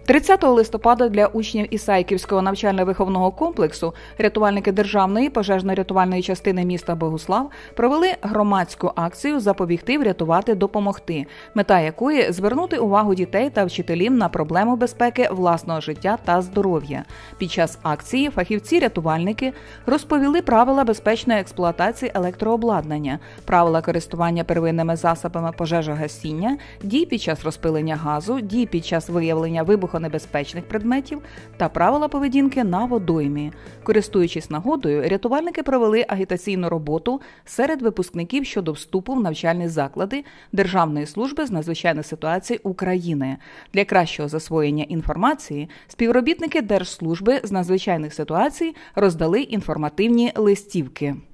30 листопада для учнів Ісаїківського навчально-виховного комплексу рятувальники Державної пожежно-рятувальної частини міста Богуслав провели громадську акцію «Запобігти, врятувати, допомогти», мета якої – звернути увагу дітей та вчителів на проблему безпеки власного життя та здоров'я. Під час акції фахівці-рятувальники розповіли правила безпечної експлуатації електрообладнання, правила користування первинними засобами пожежогасіння, дій під час розпилення газу, дій під час виявлення вибухонебезпечних предметів та правила поведінки на водоймі. Користуючись нагодою, рятувальники провели агітаційну роботу серед випускників щодо вступу в навчальні заклади Державної служби з надзвичайних ситуацій України. Для кращого засвоєння інформації співробітники Держслужби з надзвичайних ситуацій роздали інформативні листівки.